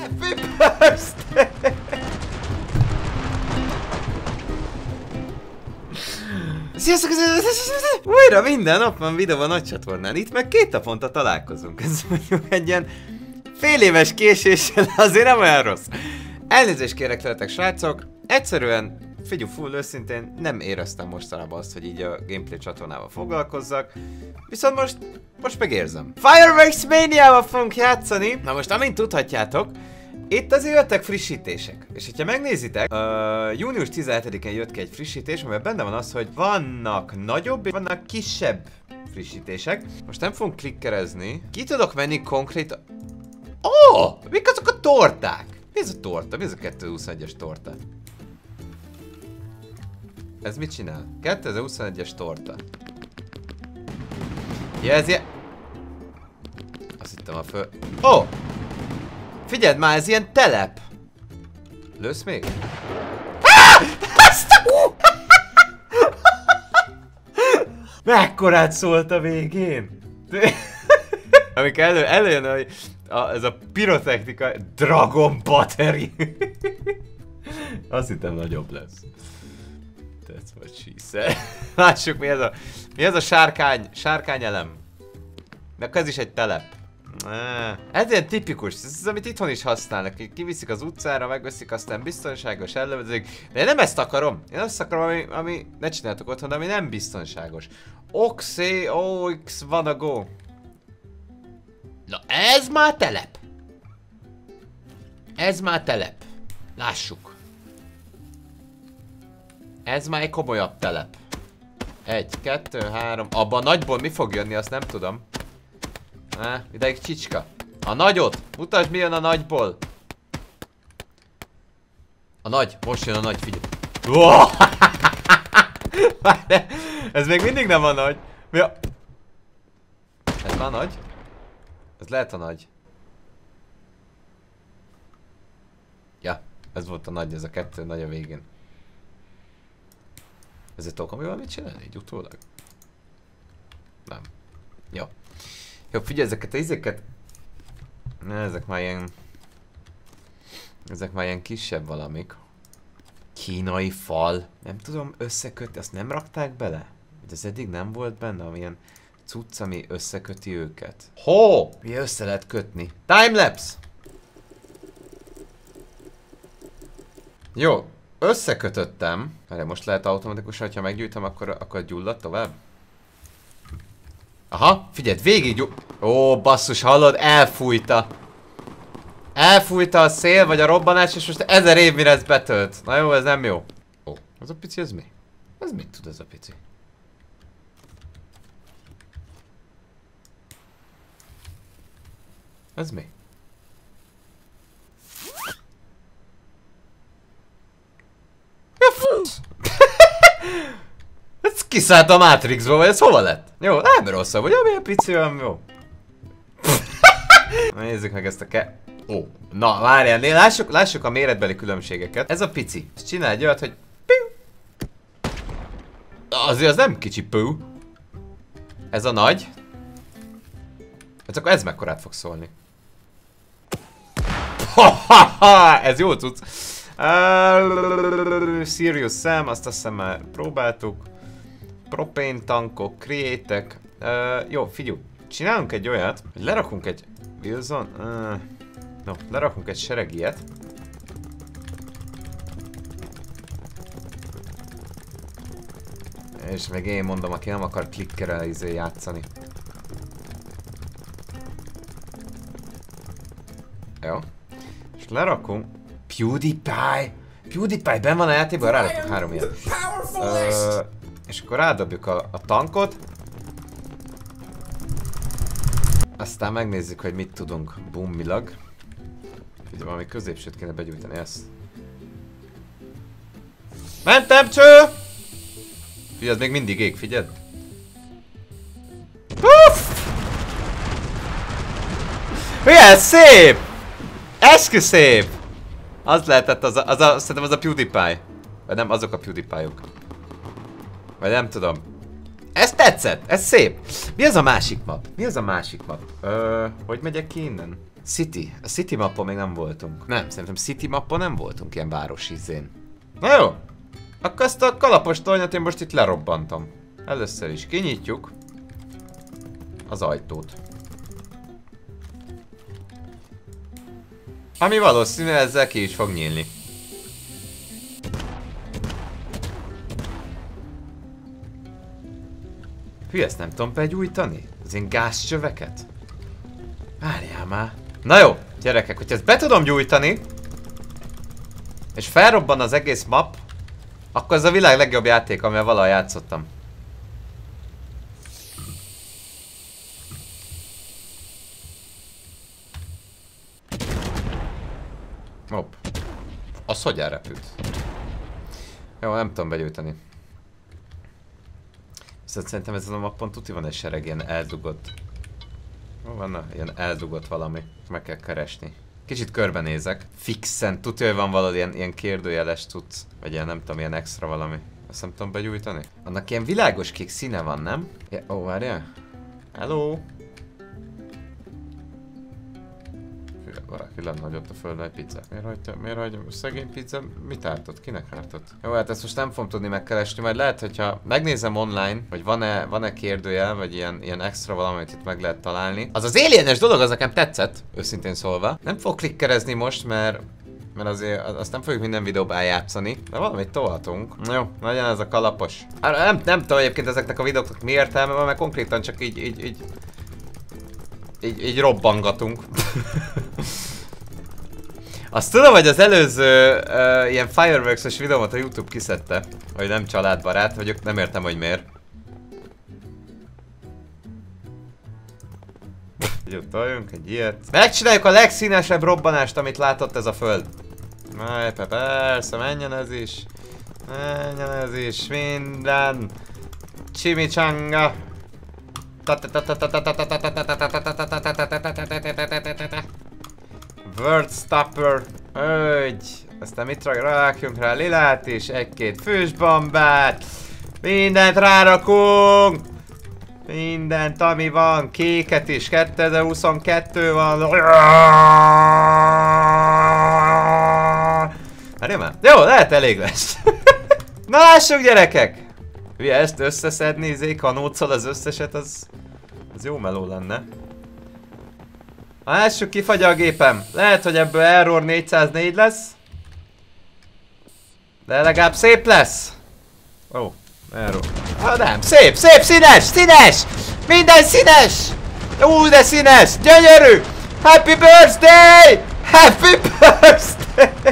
Happy birthday! Sziasztok! Újra minden nap van videó a nagy csatornán. Itt meg 2 naponta találkozunk. Ez mondjuk egy ilyen fél éves késéssel, azért nem olyan rossz. Elnézést kérek tőletek, srácok. Egyszerűen, figyelj, full őszintén, nem éreztem mostanában azt, hogy így a gameplay csatornával foglalkozzak. Viszont most megérzem. Fireworks Mania-val fogunk játszani. Na most, amint tudhatjátok, itt azért jöttek frissítések. És hogyha megnézitek, június 17-én jött ki egy frissítés, amiben benne van az, hogy vannak nagyobb és vannak kisebb frissítések. Most nem fogunk klikkerezni. Ki tudok menni konkrét... Oh! Mik azok a torták? Mi ez a torta? Mi ez a 2021-es torta? Ez mit csinál? 2021-es torta. Ja, ez ilyen... Azt hittem a föl... Oh! Figyeld már, ez ilyen telep! Lősz még? Mekkorát szólt a végén! Amikor előjön ez a pirotechnika, Dragon Battery. Azt hittem nagyobb lesz. That's what she said. Lássuk mi ez a sárkány elem. Meg ez is egy telep. Ez ilyen tipikus, ez az, amit itthon is használnak. Kiviszik az utcára, megveszik, aztán biztonságos, ellövezik. De én nem ezt akarom. Én azt akarom, ami ne csináltok otthon, de ami nem biztonságos. Oxé, OX, van a go. Na ez már telep. Ez már telep. Lássuk. Ez már egy komolyabb telep. 1, 2, 3. Abban a nagyból mi fog jönni, azt nem tudom. Ideig csicska. A nagyot! Mutasd, mi jön a nagyból! A nagy, most jön a nagy, figyelj. Wow. Ez még mindig nem a nagy. Mi a... Ez már nagy? Ez lehet a nagy. Ja, ez volt a nagy, ez a 2 nagy a végén. Ezért tudok amivel mit csinálni? Így utólag? Nem. Jó. Jó, figyelj, ezeket a izéket... Ezek már ilyen kisebb valamik. Kínai fal. Nem tudom összekötni, azt nem rakták bele? Ez eddig nem volt benne, amilyen cucc, ami összeköti őket. Ho! Mi össze lehet kötni? Timelapse! Jó, összekötöttem. Várjál, most lehet automatikusan, ha meggyújtom, akkor gyullad tovább? Aha, figyelj, végig... Ó, basszus, hallod? Elfújta. Elfújta a szél, vagy a robbanás, és most 1000 év mire ez betölt. Na jó, ez nem jó. Ó, ez a pici, ez mi? Ez mit tud ez a pici? Ez mi? Ja, fuss! Ez kiszállt a Matrixba, vagy ez hova lett? Jó, nem rosszabb, hogy amilyen pici, olyan jó. Nézzük meg ezt a Ó, na várjál, lássuk a méretbeli különbségeket. Ez a pici. És csinál egy olyat, hogy... Azért az nem kicsi pú. Ez a nagy. Hát akkor ez mekkorát fog szólni. Ez jó cucc. Serious Sam, azt hiszem már próbáltuk. Propane tankok, create-ek. Jó, figyelj. Csinálunk egy olyat, hogy lerakunk egy Wilson. No, lerakunk egy sereg ilyet. És meg én mondom, aki nem akar klikkerrel játszani. Jó. És lerakunk... PewDiePie! PewDiePie benn van a játékban? Rárakunk 3 ilyet. És akkor rádobjuk a tankot. Aztán megnézzük, hogy mit tudunk bummilag. Figyelj, valami középsőt kéne begyújtani ezt. Mentem, cső! Figyelj, ez még mindig ég, figyeld. Milyen szép! Eskü szép! Az lehetett, szerintem az a PewDiePie. Vagy nem, azok a PewDiePie-ok. Vagy nem tudom. Ez tetszett, ez szép. Mi az a másik map? Mi az a másik map? Hogy megyek ki innen? City. A City mappon még nem voltunk. Nem, szerintem City mappon nem voltunk ilyen városi izén. Na jó. Akkor ezt a kalapos tornyot én most itt lerobbantom. Először is kinyitjuk az ajtót. Ami valószínű ezzel ki is fog nyílni. Hű, ezt nem tudom begyújtani? Az én gázcsöveket? Várjál már. Na jó, gyerekek, hogyha ezt be tudom gyújtani, és felrobban az egész map, akkor ez a világ legjobb játék, amivel valaha játszottam. Hopp. Az hogy elrepült? Jó, nem tudom begyújtani. Viszont szerintem ezen a mappon tuti van egy sereg ilyen eldugott. Van ilyen eldugott valami. Meg kell keresni. Kicsit körbenézek. Fixen. Tuti, hogy van valami ilyen kérdőjeles tudsz. Vagy ilyen nem tudom, ilyen extra valami. Azt nem tudom begyújtani. Annak ilyen világos kék színe van, nem? Ja, ó, várjál. Hello. Valaki lenne nagyot a földön egy pizzát. Miért hagyja? Szegény pizza mit ártott? Kinek ártott? Jó, hát ezt most nem fogom tudni megkeresni, majd lehet, hogyha megnézem online, hogy van-e kérdőjel, vagy ilyen extra valamit itt meg lehet találni. Az alienes dolog, az nekem tetszett, őszintén szólva. Nem fog klikkerezni most, mert azért azt nem fogjuk minden videóban eljátszani, de valamit tolhatunk. Jó, legyen ez a kalapos. Nem tudom egyébként ezeknek a videóknak mi értelme van, mert konkrétan csak így robbangatunk. Azt tudom, hogy az előző ilyen Fireworks-os videómat a YouTube kiszedte, hogy nem családbarát vagyok, nem értem, hogy miért. Jutoljunk egy ilyet. Megcsináljuk a legszínesebb robbanást, amit látott ez a föld. Persze, menjen ez is. Menjen ez is, minden. Chimichanga. Word stopper. Aztán mit rakjunk rá? Lilát is, egy-két fősbombát. Mindent rárakunk. Mindent, ami van. Kéket is. 2022 van. Jó, lehet elég lesz. Na lássuk, gyerekek! Ugye ezt összeszedni, kanóccal az összeset, az jó meló lenne. Lássuk, kifagyja a gépem. Lehet, hogy ebből Error 404 lesz. De legalább szép lesz. Ó, Error. Nem, szép, színes, színes! Minden színes! Ú, de színes, gyönyörű! Happy birthday! Happy birthday!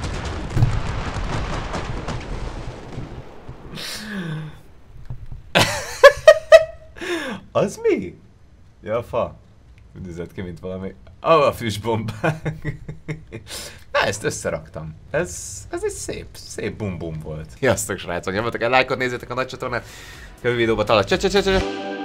Az mi? Ja, a fa. Úgy nézett ki, mint valami... a füstbombák. Na, ezt összeraktam. Ez egy szép bum-bum volt. Sziasztok, srácok! Nyomjatok el lájkot, nézzétek a nagy csatornát. Jövő videóban talán.